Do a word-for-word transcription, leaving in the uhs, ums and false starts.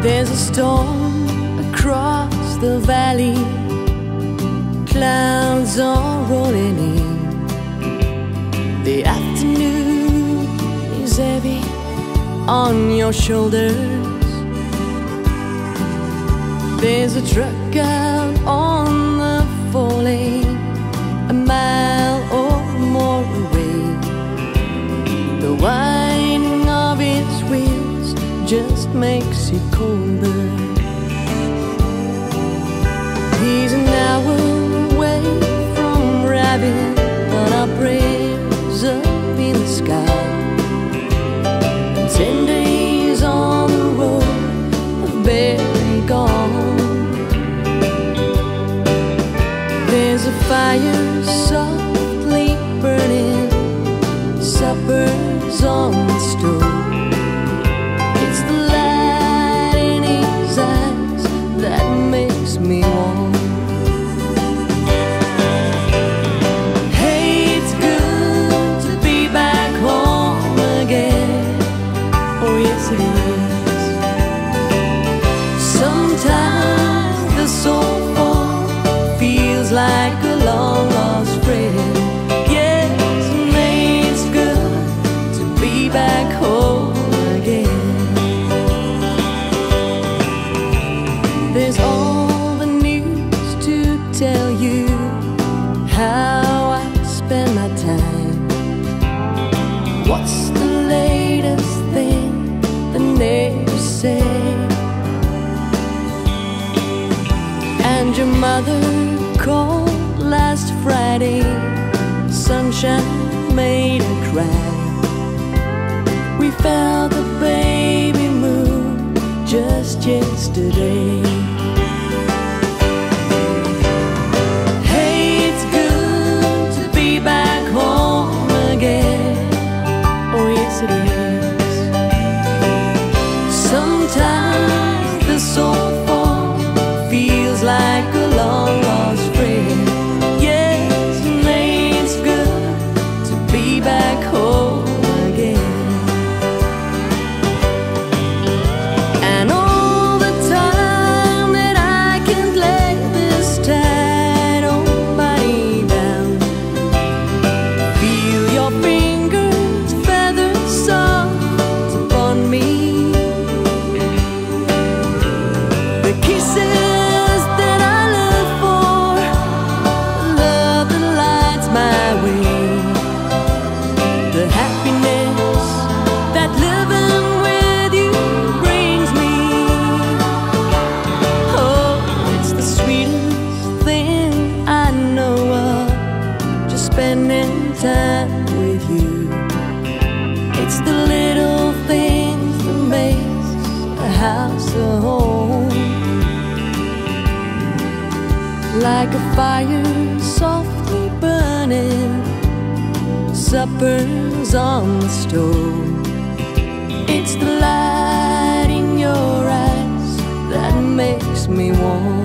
There's a storm across the valley, clouds are rolling in. The afternoon is heavy on your shoulders. There's a truck out on the four lane, a mile or more away. The whining of its wheels just makes it colder. He's an hour away from arriving on our prayers up in the sky. And ten days on the road have barely gone. There's a fire softly burning, supper's on the stove. It's the light in his eyes that makes me warm. Hey, it's good to be back home again. Oh yes it is. Sometimes the soul feels like a long lost friend. Yes, and it's good to be back home again. There's all the news to tell you how I spend my time. What's the latest thing the neighbors say? And your mother called last Friday, sunshine made her cry. We felt the baby move just yesterday. Hey, it's good to be back home again. Oh yes it is. Sometimes the soul feels like a long lost friend. Yes, and it's good to be back home again. And all the time that I can lay this tight old body down, feel your fingers feather soft upon me. The kisses spending time with you. It's the little things that makes a house a home. Like a fire softly burning, supper's on the stove. It's the light in your eyes that makes me warm.